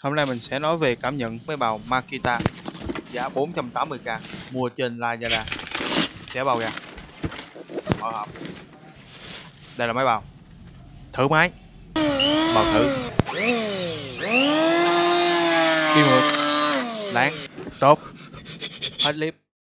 Hôm nay mình sẽ nói về cảm nhận máy bào Makita giá 480k mua trên Lazada. Xé bao ra, mở hộp. Đây là máy bào. Thử máy. Bào thử. Đi mượt. Láng. Tốt. Hết clip.